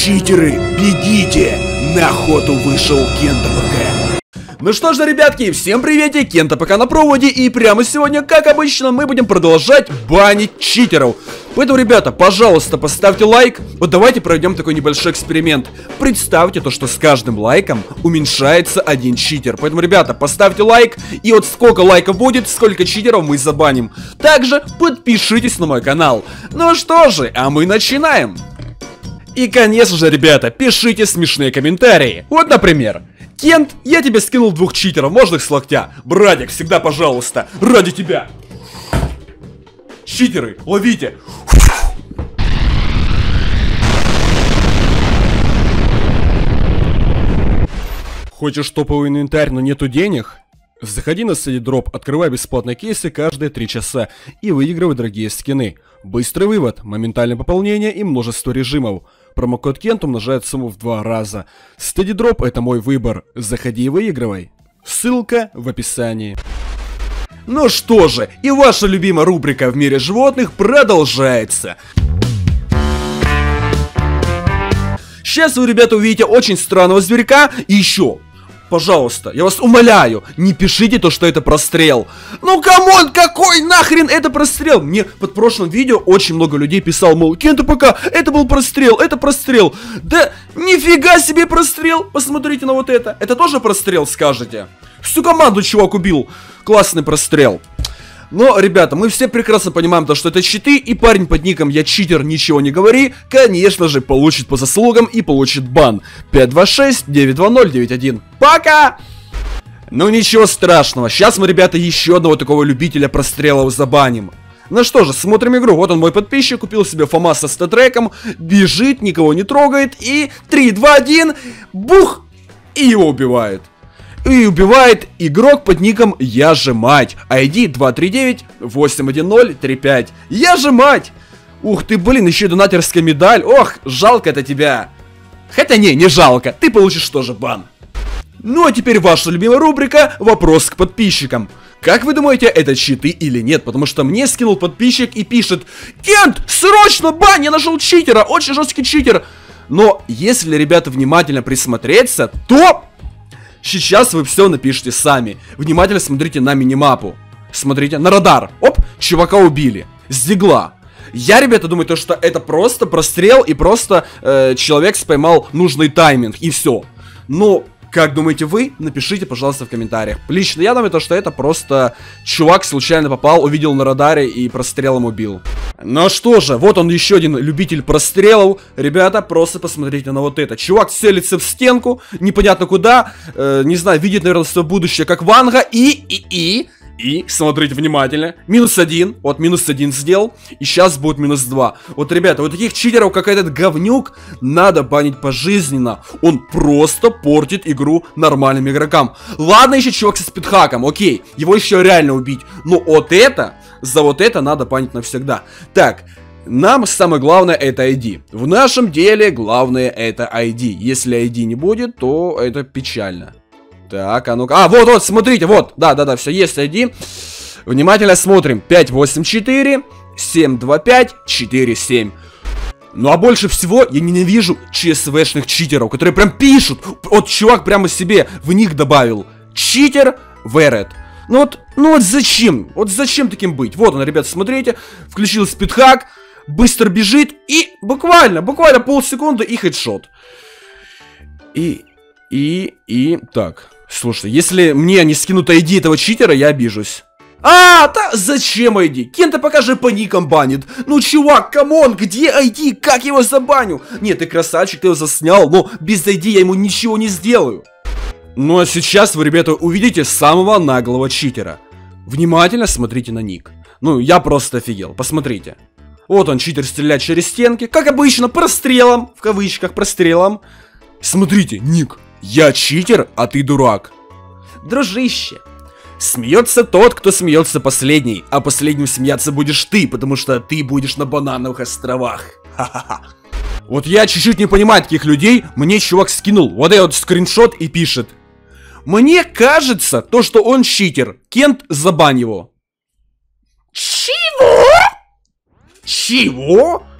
Читеры, бегите! На охоту вышел Кента ПК. Ну что ж, ребятки, всем приветик, Кента ПК на проводе. И прямо сегодня, как обычно, мы будем продолжать банить читеров. Поэтому, ребята, пожалуйста, поставьте лайк. Вот давайте проведем такой небольшой эксперимент. Представьте то, что с каждым лайком уменьшается один читер. Поэтому, ребята, поставьте лайк. И вот сколько лайков будет, сколько читеров мы забаним. Также подпишитесь на мой канал. Ну что же, а мы начинаем. И, конечно же, ребята, пишите смешные комментарии. Вот, например: Кент, я тебе скинул 2 читеров, можно их с локтя? Братик, всегда пожалуйста, ради тебя. Читеры, ловите. Хочешь топовый инвентарь, но нету денег? Заходи на Steady, открывай бесплатные кейсы каждые 3 часа и выигрывай дорогие скины. Быстрый вывод, моментальное пополнение и множество режимов. Промокод Кент умножает сумму в 2 раза. Steady это мой выбор. Заходи и выигрывай. Ссылка в описании. Ну что же, и ваша любимая рубрика в мире животных продолжается. Сейчас вы, ребята, увидите очень странного зверька. И еще, пожалуйста, я вас умоляю, не пишите то, что это прострел. Ну камон, какой нахрен это прострел? Мне под прошлым видео очень много людей писал, мол, Кента ПК, это был прострел, это прострел. Да нифига себе прострел. Посмотрите на вот это. Это тоже прострел, скажете? Всю команду чувак убил. Классный прострел. Но, ребята, мы все прекрасно понимаем то, что это читы, и парень под ником «Я читер, ничего не говори», конечно же, получит по заслугам и получит бан. 526-920-91. Пока! Ну ничего страшного, сейчас мы, ребята, еще одного такого любителя прострелов забаним. Ну что же, смотрим игру. Вот он, мой подписчик, купил себе ФАМАС со статреком, бежит, никого не трогает, и 3, 2, 1, бух! И его убивает. И убивает игрок под ником «Я же мать». ID 239-810-35. Я же мать! Ух ты, блин, еще и донатерская медаль. Ох, жалко это тебя. Хотя не жалко, ты получишь тоже бан. Ну а теперь ваша любимая рубрика «Вопрос к подписчикам». Как вы думаете, это читы или нет? Потому что мне скинул подписчик и пишет: «Кент, срочно бань, я нашел читера, очень жесткий читер». Но если, ребята, внимательно присмотреться, то... сейчас вы все напишите сами. Внимательно смотрите на минимапу. Смотрите, на радар. Оп, чувака убили. С дигла. Я, ребята, думаю, то, что это просто прострел и просто человек споймал нужный тайминг. И все. Но, как думаете вы? Напишите, пожалуйста, в комментариях. Лично я думаю, то, что это просто чувак случайно попал, увидел на радаре и прострелом убил. Ну что же, вот он, еще один любитель прострелов. Ребята, просто посмотрите на вот это. Чувак целится в стенку, непонятно куда, не знаю, видит, наверное, свое будущее как Ванга. И, смотрите внимательно, -1, вот -1 сделал, и сейчас будет -2. Вот, ребята, вот таких читеров, как этот говнюк, надо банить пожизненно. Он просто портит игру нормальным игрокам. Ладно, еще чувак со спидхаком, окей, его еще реально убить. Но вот это... за вот это надо банить навсегда. Так, нам самое главное это ID. В нашем деле главное это ID. Если ID не будет, то это печально. Так, а ну-ка. А, вот, смотрите, вот. Да, все, есть ID. Внимательно смотрим. 584 725 47. Ну а больше всего я ненавижу ЧСВшных читеров, которые прям пишут. Вот чувак прямо себе в них добавил: читер Верет. Ну вот зачем? Вот зачем таким быть? Вот он, ребята, смотрите. Включил спидхак, быстро бежит и буквально полсекунды и хедшот. Так, слушай, если мне не скинут ID этого читера, я обижусь. Да зачем ID? Кента покажи по никам банит. Ну, чувак, камон, где ID? Как я его забаню? Нет, ты красавчик, ты его заснял, но без ID я ему ничего не сделаю. Ну а сейчас вы, ребята, увидите самого наглого читера. Внимательно смотрите на ник. Ну, я просто офигел, посмотрите. Вот он, читер, стреляет через стенки, как обычно, прострелом, в кавычках, прострелом. Смотрите, ник. Я читер, а ты дурак. Дружище, смеется тот, кто смеется последний, а последним смеяться будешь ты, потому что ты будешь на банановых островах. Ха-ха-ха. Вот я чуть-чуть не понимаю таких людей. Мне чувак скинул вот этот скриншот и пишет: мне кажется, то, что он читер. Кент, забань его. Чего? Чего?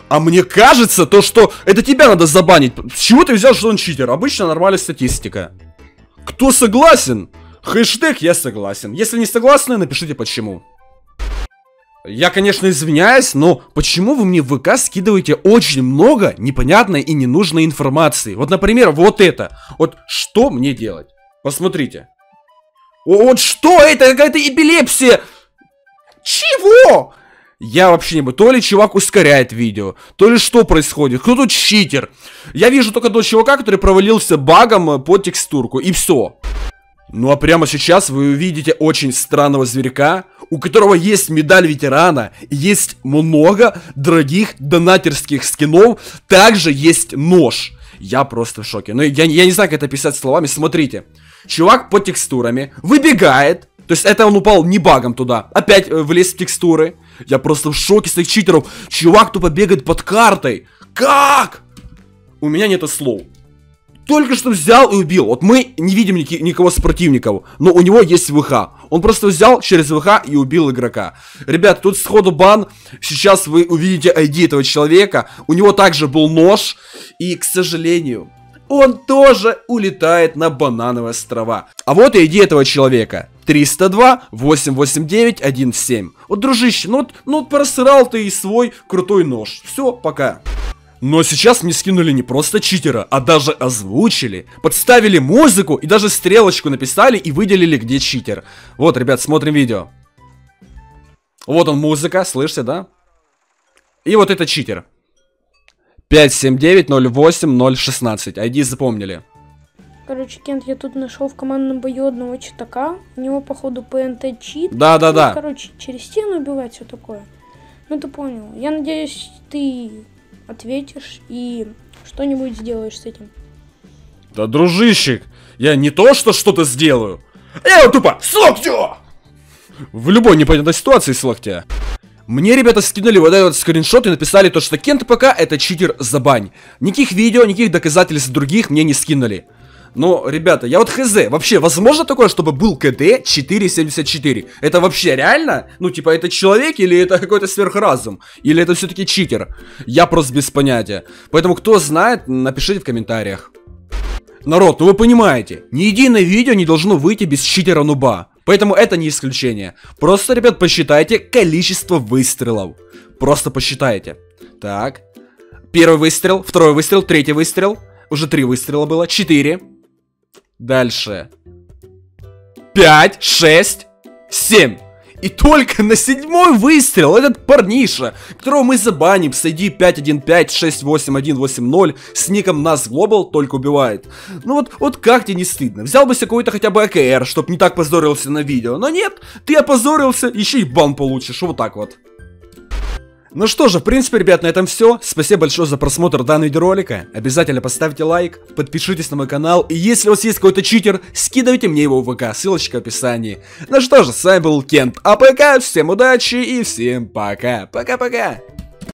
А мне кажется, то, что это тебя надо забанить. С чего ты взял, что он читер? Обычно нормальная статистика. Кто согласен? Хэштег «Я согласен». Если не согласны, напишите почему. Я, конечно, извиняюсь, но почему вы мне в ВК скидываете очень много непонятной и ненужной информации? Вот, например, вот это. Вот что мне делать? Посмотрите. Вот что это? Какая-то эпилепсия! Чего? Я вообще не буду. То ли чувак ускоряет видео, то ли что происходит. Кто тут читер? Я вижу только того чувака, который провалился багом под текстурку. И все. Ну а прямо сейчас вы увидите очень странного зверька, у которого есть медаль ветерана, есть много дорогих донатерских скинов, также есть нож. Я просто в шоке. Но я не знаю, как это писать словами. Смотрите. Чувак под текстурами выбегает. То есть это он упал не багом туда. Опять влез в текстуры. Я просто в шоке с этих читеров. Чувак тупо бегает под картой. Как? У меня нету слов. Только что взял и убил. Вот мы не видим никого с противников, но у него есть ВХ. Он просто взял через ВХ и убил игрока. Ребят, тут сходу бан. Сейчас вы увидите ID этого человека. У него также был нож. И, к сожалению, он тоже улетает на Банановые острова. А вот и ID этого человека. 302-889-17. Вот, дружище, ну вот просрал ты и свой крутой нож. Все, пока. Но сейчас мне скинули не просто читера, а даже озвучили, подставили музыку и даже стрелочку написали и выделили, где читер. Вот, ребят, смотрим видео. Вот он, музыка, слышите, да? И вот это читер. 579-08-016. ID запомнили. Короче, Кент, я тут нашел в командном бою одного читака. У него, походу, ПНТ чит. Да. Ну, короче, через стену убивать, все такое. Ну, ты понял. Я надеюсь, ты ответишь и что-нибудь сделаешь с этим. Да, дружище, я не то что что-то сделаю. Я его тупо с локтя! В любой непонятной ситуации с локтя. Мне ребята скинули вот этот скриншот и написали то, что Кент ПК это читер, забань. Никаких видео, никаких доказательств других мне не скинули. Но, ребята, я вот хз, вообще, возможно такое, чтобы был КД 4.74? Это вообще реально? Ну, типа, это человек или это какой-то сверхразум? Или это все-таки читер? Я просто без понятия. Поэтому, кто знает, напишите в комментариях. Народ, ну вы понимаете, ни единое видео не должно выйти без читера-нуба. Поэтому это не исключение. Просто, ребят, посчитайте количество выстрелов. Просто посчитайте. Так. Первый выстрел, второй выстрел, третий выстрел. Уже 3 выстрела было, 4. Дальше 5, 6, 7. И только на 7-й выстрел этот парниша, которого мы забаним с ID 515-68180 с ником NasGlobal, только убивает. Ну вот как тебе не стыдно? Взял бы себе какой-то хотя бы АКР, чтоб не так позорился на видео. Но нет, ты опозорился, еще и бан получишь, вот так вот. Ну что же, в принципе, ребят, на этом все. Спасибо большое за просмотр данного видеоролика. Обязательно поставьте лайк, подпишитесь на мой канал. И если у вас есть какой-то читер, скидывайте мне его в ВК, ссылочка в описании. Ну что же, с вами был Кент АПК, всем удачи и всем пока. Пока-пока.